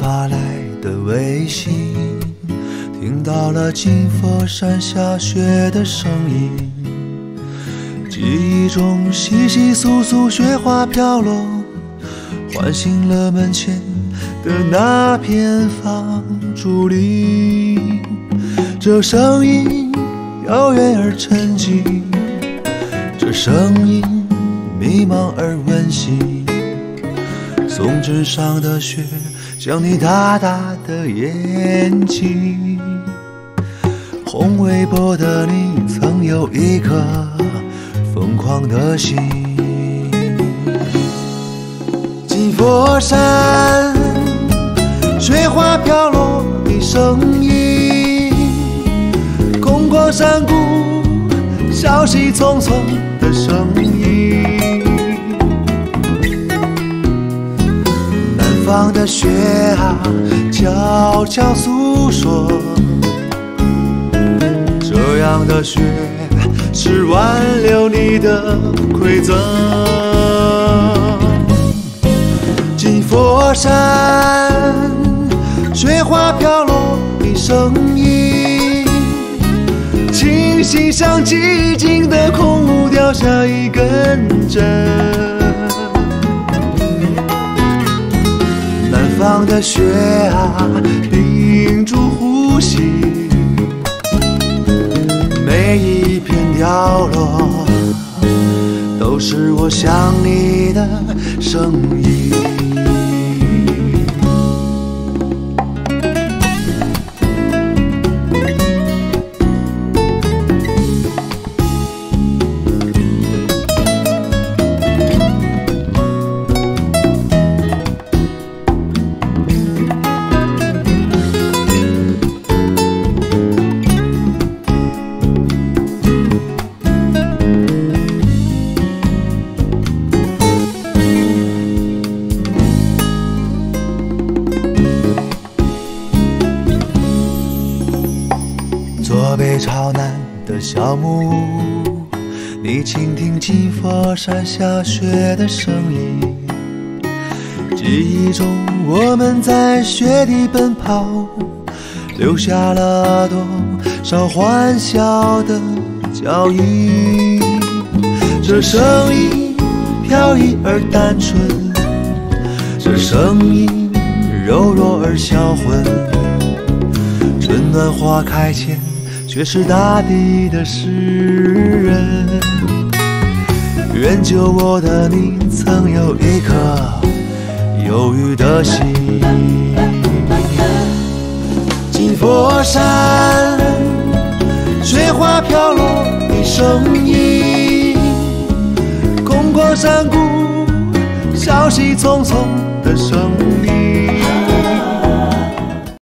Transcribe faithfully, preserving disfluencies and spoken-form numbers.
发来的微信，听到了金佛山下雪的声音，记忆中稀稀疏疏雪花飘落，唤醒了门前的那片放竹林。这声音遥远而沉寂，这声音迷茫而温馨。松枝上的雪像你大大的眼睛，红微博的你曾有一颗疯狂的心。金佛山雪花飘落的声音，空旷山谷消息匆匆的声音。南方的雪啊悄悄诉说，这样的雪是挽留你的馈赠。金佛山雪花飘落的声音，清晰像寂静的空屋掉下一根针。南方的雪啊屏住呼吸，每一片掉落都是我想你的声音。坐北朝南的小木屋，你倾听金佛山下雪的声音。记忆中我们在雪地奔跑，留下了多少欢笑的脚印。这声音飘逸而单纯，这声音柔弱而销魂。春暖花开前，却是大地的诗人。愿救我的你曾有一颗忧郁的心。金佛山雪花飘落的声音，空旷山谷消息匆匆的声音。